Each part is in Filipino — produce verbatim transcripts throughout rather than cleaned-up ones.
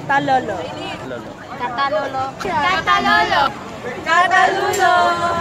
Katalolo. Katalolo. Katalolo. Katalulo.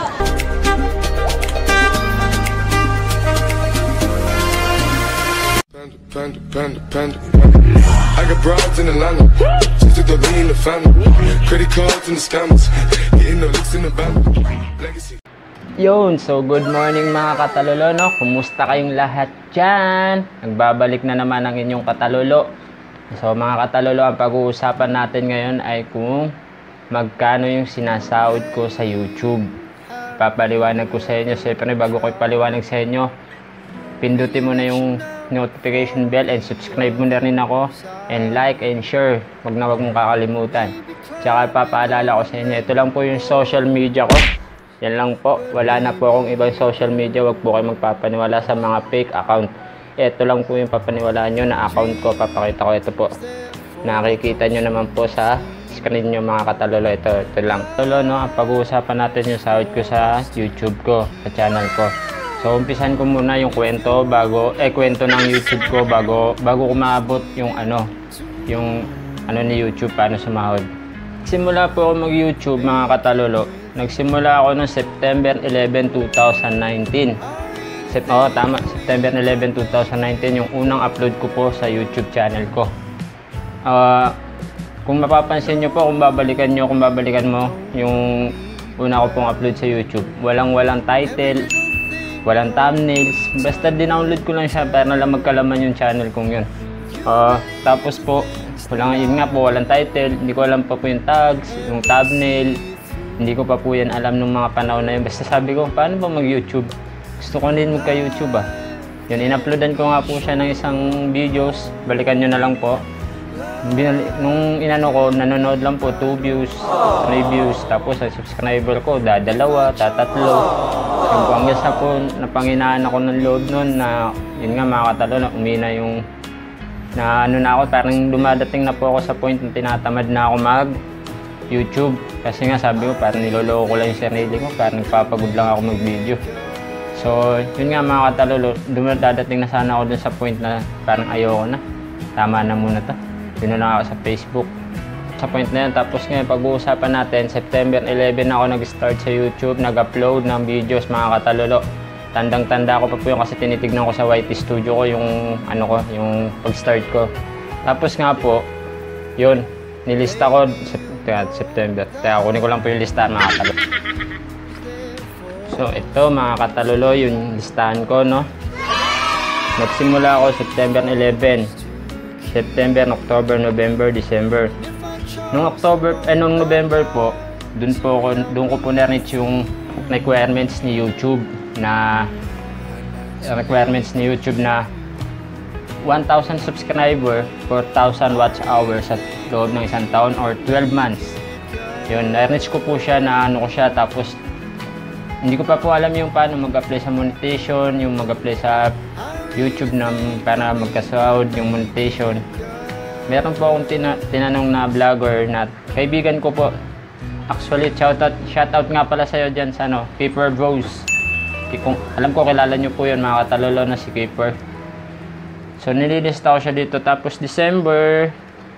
Panda, panda, panda, panda. I got broads in Atlanta, just to be in the family. Credit cards and the scammers, getting the licks in the band. Legacy. Yun, so good morning mga katalolo, no? Kumusta kayong lahat dyan? Nagbabalik na naman ang inyong katalolo. So mga katalolo, ang pag-uusapan natin ngayon ay kung magkano yung sinasahod ko sa YouTube. Papaliwanag ko sa inyo. Siyempre bago ko ipaliwanag sa inyo, pindutin mo na yung notification bell and subscribe mo na rin ako and like and share. Wag na wag mong kakalimutan. Tsaka papaalala ko sa inyo, ito lang po yung social media ko. Yan lang po, wala na po akong ibang social media. Wag po kayo magpapaniwala sa mga fake account. Ito lang po yung papaniwalaan nyo na account ko. Papakita ko ito po. Nakikita nyo naman po sa screen nyo mga katalolo. Ito, ito lang. Tolo, no, pag-uusapan natin yung sahod ko sa YouTube ko, sa channel ko. So umpisan ko muna yung kwento bago eh kwento ng YouTube ko bago bago ko maabot yung ano, yung ano ni YouTube paano sumahod. Simula po ako mag-YouTube mga katalolo. Nagsimula ako noong September eleventh two thousand nineteen. Sep oh, tama, September eleventh two thousand nineteen yung unang upload ko po sa YouTube channel ko. Uh, kung mapapansin niyo po, kung babalikan niyo, kung babalikan mo yung una ko pong upload sa YouTube, walang-walang title, walang thumbnails, basta dinownload ko lang siya para lang magkalaman yung channel kong yun. Uh, tapos po, walang, yun nga po, walang title, hindi ko alam pa po yung tags, yung thumbnail, hindi ko pa po yan alam nung mga panahon na yun. Basta sabi ko, paano ba mag-YouTube? Gusto ko din magka-YouTube ah. Yun, in-uploadan ko nga po siya ng isang videos, balikan nyo na lang po. Nung inano ko, nanonood lang po, two views, three views, tapos ang subscriber ko, dadalawa, tatatlo. Yung po, hanggang sa po, napanginaan ako ng loob nun na, yun nga mga katalo, na umina yung, na ano na ako, parang dumadating na po ako sa point na tinatamad na ako mag YouTube. Kasi nga sabi ko, parang niloloko ko lang yung sarili ko, parang nagpapagod lang ako mag-video. So, yun nga mga katalolo, dumadating na sana ako dun sa point na parang ayoko na. Tama na muna to. Yun na lang ako sa Facebook. Sa point na yun, tapos ngayon pag-uusapan natin, September eleventh ako nag-start sa YouTube, nag-upload ng videos mga katalolo. Tandang-tanda ko pa po yun kasi tinitignan ko sa Y T Studio ko yung ano ko, yung pag-start ko. Tapos nga po, yun, nilista ko September. Kaya kunin ko lang po yung listahan mga katalolo. So ito mga katalolo, yung listahan ko, no. Nagsimula ako September eleventh. September, October, November, December. Nung October, eh nung November po, dun po ko, dun ko po na-reach yung requirements ni YouTube na requirements ni YouTube na one thousand subscriber, four thousand watch hours sa loob ng isang taon or twelve months. Yun, na-reach ko po siya na ano ko siya, tapos hindi ko pa po alam yung paano mag-apply sa monetization, yung mag-apply sa YouTube na para magkasahod yung monetization. Meron po akong tina tinanong na vlogger na kaibigan ko po. Actually, shoutout shoutout nga pala sa'yo dyan sa ano, Keeper Bros. Kung, alam ko kilala nyo po yun mga katalolo na si Keeper. So nililista ko siya dito. Tapos December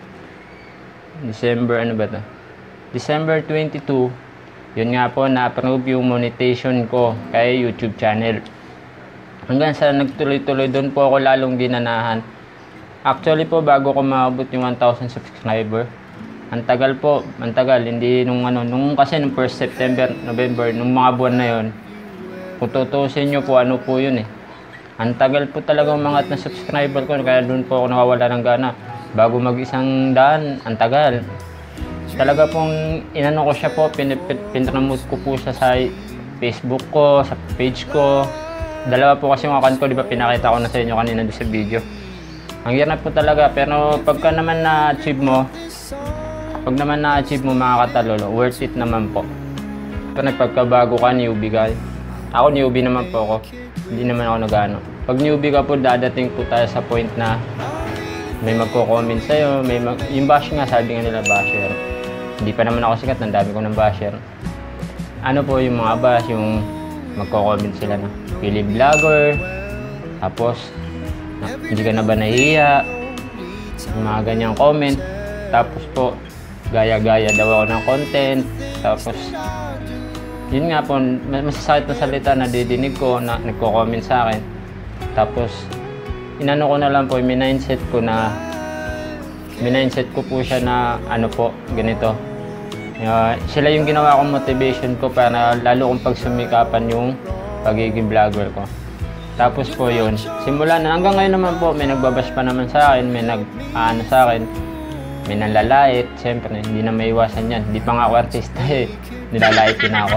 December ano ba to? December twenty-two, yun nga po na-approve yung monetization ko kay YouTube channel. Hanggang sa nagtuloy-tuloy doon po ako lalong ginanahan. Actually po bago ko maabot yung one thousand subscriber, ang tagal po, ang tagal, hindi nung ano, nung kasi nung first September, November, nung mga buwan na yon, kung tutusin nyo po ano po yun eh. Ang tagal po talaga umangat na subscriber ko, kaya doon po ako nawawala ng gana. Bago mag isang daan, ang tagal. Talaga pong inano ko siya po, pinramote ko po siya sa Facebook ko, sa page ko. Dalawa po kasi yung account ko, di ba pinakita ko na sa inyo kanina doon sa video. Ang hirap po talaga, pero pagka naman na-achieve mo, pag naman na-achieve mo mga katalolo, worth it naman po. Pero pagkabago ka, newbie ka. Ako newbie naman po ako, hindi naman ako nag-ano. Pag newbie ka po, dadating po tayo sa point na may magko-comment sa'yo, may mag... yung bash nga, sabi nga nila basher. Hindi pa naman ako sikat, ang dami ko ng basher. Ano po yung mga bash, yung magko-comment sila na Pili Vlogger, tapos hindi ka na ba nahihiya, mga ganyang comment. Tapos po, gaya-gaya daw ako ng content. Tapos, yun nga po, masasakit na salita na didinig ko, na nagko-comment sa akin. Tapos, inano ko na lang po, minindset ko na, minindset ko po siya na, ano po, ganito. Uh, sila yung ginawa kong motivation ko para lalo kong pagsumikapan yung pagiging vlogger ko. Tapos po yun, simula na, hanggang ngayon naman po, may nagbabash pa naman sa akin, may nag-ano sa akin, may nalalait. Siyempre, hindi na maiwasan yan. Hindi pa nga ako artista eh, nilalait din ako.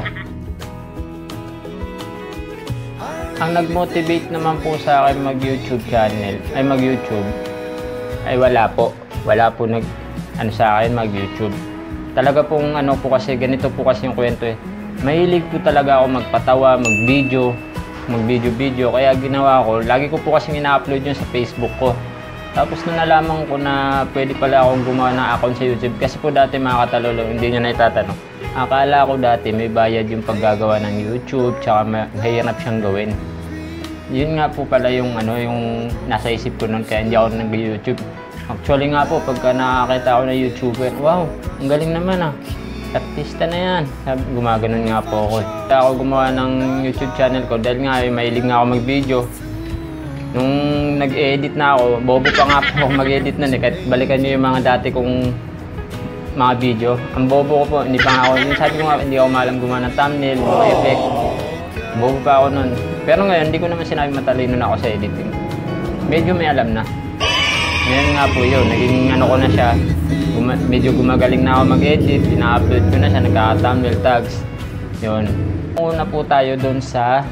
Ang nag-motivate naman po sa akin mag-YouTube channel, ay mag-YouTube, ay wala po. Wala po nag, ano sa akin, mag-YouTube. Talaga pong ano po kasi, ganito po kasi yung kwento eh. Mahilig po talaga ako magpatawa, mag-video, mag-video-video. Kaya ginawa ko, lagi ko po kasi ina-upload yun sa Facebook ko. Tapos nung nalaman ko na pwede pala akong gumawa ng account sa YouTube. Kasi po dati mga katalolo, hindi nyo na itatanong. Akala ko dati may bayad yung paggagawa ng YouTube, tsaka mahirap siyang gawin. Yun nga po pala yung ano, yung nasa isip ko nun, kaya hindi ako nag-YouTube. Actually nga po, pagka nakakita ako na YouTuber, wow, ang galing naman ah. Artista na yan. Sabi, gumaganon nga po ako. Kaya ako gumawa ng YouTube channel ko dahil nga eh, mahilig nga ako mag-video. Nung nag-edit na ako, bobo pa nga po ako mag-edit nun eh. Kahit balikan nyo yung mga dati kong mga video. Ang bobo ko po, hindi pa nga ako, yung sabi ko nga, hindi ako malam gumawa ng thumbnail, mga effect. Bobo pa ako nun. Pero ngayon, hindi ko naman sinabi matalino na ako sa editing. Medyo may alam na. Ngayon nga po yun, naging ano ko na siya. Guma medyo gumagaling na ako mag-edit, ina-upload ko na siya, nagka-thumbnail tags. Yun. Una po tayo dun sa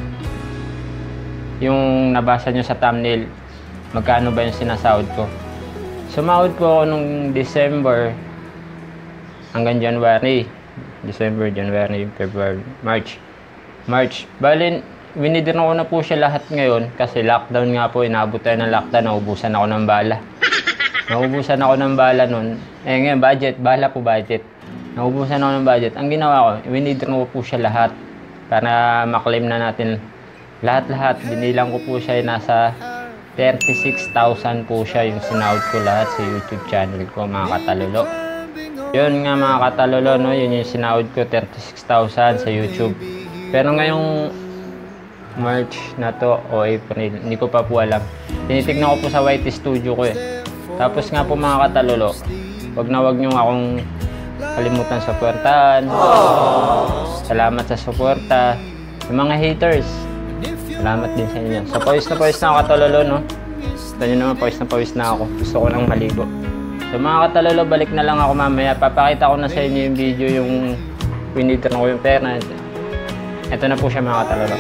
yung nabasa nyo sa thumbnail, magkano ba yung sinasahod ko. Sumahod po ako nung December hanggang January. December, January, February, March. March. Balin, winidraw ko na po siya lahat ngayon kasi lockdown nga po, inabot tayo ng lockdown, naubusan ako ng bala. Naubusan ako ng bala nun. Eh ngayon, budget, bala po budget. Naubusan ako ng budget. Ang ginawa ko, winidraw ko po siya lahat para maklaim na natin lahat-lahat. Binilang ko po siya, nasa thirty-six thousand po siya yung sinahod ko lahat sa YouTube channel ko, mga katalolo. Yun nga mga katalolo, no? Yun yung sinahod ko, thirty-six thousand sa YouTube. Pero ngayong March na to o April, hindi ko pa po alam. Tinitignan ko po sa Y T Studio ko eh. Tapos nga po mga katalolo, wag na wag nyo akong kalimutan suportahan. Salamat sa suporta. Yung mga haters, salamat din sa inyo. So pawis na pawis na ako katalolo, no? Gusto nyo naman, pawis na pawis na ako. Gusto ko lang maligo. So mga katalolo, balik na lang ako mamaya. Papakita ko na sa inyo yung video, yung winidraw ko yung pera. Ito na po siya mga katalolo.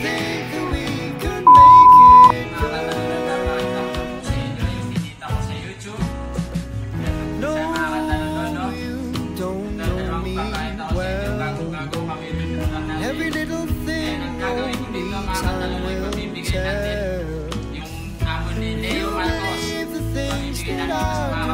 Every little thing only time will tell. Believe the things that I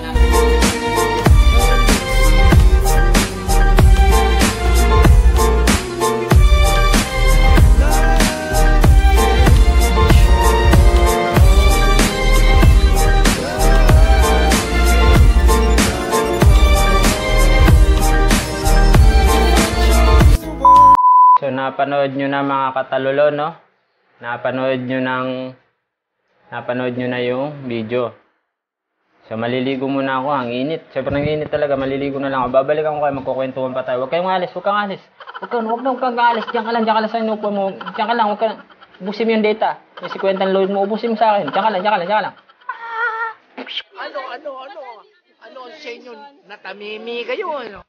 So napanood nyo na mga katalolo, no? Napanood nyo ng napanood nyo na yung video. So maliligo muna ako, ang init. Siyempre ang init talaga, maliligo na lang ako. Babalikan ko kayo, magkukwentuhan pa tayo. Huwag kayong alis, huwag kang alis. Huwag kang, huwag na, huwag kang alis. Diyan ka lang, diyan ka lang sa inupo mo. Diyan ka lang, huwag ka lang. Ubusin mo yung data. Yung sikwentang load mo, ubusin mo sa akin. Diyan ka lang, diyan ka lang, diyan ka lang. Ano, ano, ano? Ano sa inyo? Natamimi kayo, ano?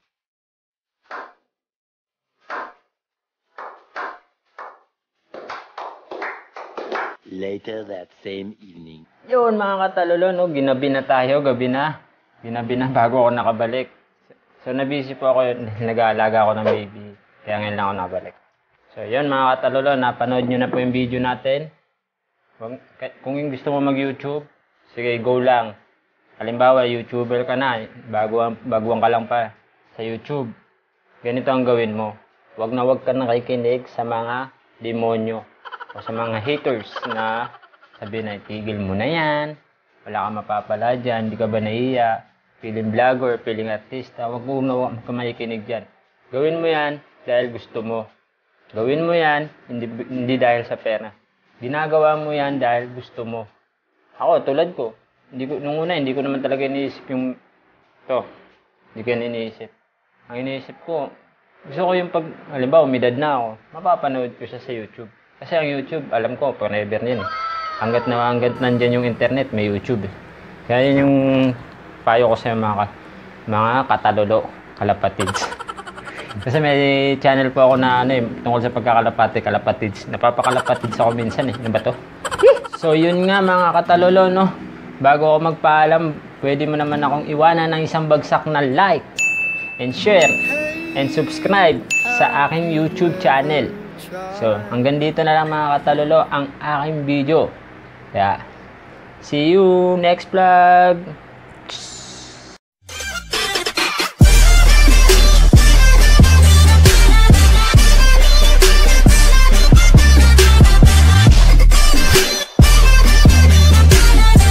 Later that same evening. Yun mga katalolo, no? Ginabi na tayo, gabi na. Ginabi na bago ako nakabalik. So nabisi po ako, nag-aalaga ako ng baby. Kaya ngayon lang ako nakabalik. So yun mga katalolo, napanood nyo na po yung video natin. Kung yung gusto mo mag-YouTube, sige go lang. Halimbawa, YouTuber ka na, baguhan, baguhan ka lang pa sa YouTube. Ganito ang gawin mo. Huwag na huwag ka nakikinig sa mga demonyo o sa mga haters na sabihin na, tigil mo na yan, wala kang mapapala dyan, hindi ka ba nahiya. Piling vlogger, piling artista, huwag mo na huwag ka makikinig dyan. Gawin mo yan dahil gusto mo. Gawin mo yan, hindi, hindi dahil sa pera. Ginagawa mo yan dahil gusto mo. Ako, tulad ko, hindi ko, nung una, hindi ko naman talaga iniisip yung to. Hindi ko yan iniisip. Ang iniisip ko, gusto ko yung pag, halimbawa, umidad na ako, mapapanood ko siya sa YouTube. Kasi ang YouTube, alam ko, forever yan eh. Hanggat na hanggat nandyan yung internet, may YouTube eh. Kaya yun yung payo ko sa mga, mga katalolo, kalapatids. Kasi may channel po ako na ano eh, tungkol sa pagkakalapati, kalapatids. Napapakalapatids ako minsan eh. Ano ba to? So yun nga mga katalolo, no? Bago ako magpaalam, pwede mo naman akong iwanan ng isang bagsak na like and share and subscribe sa aking YouTube channel. So, hanggang dito na lang mga katalolo ang aking video. Kaya, see you next vlog!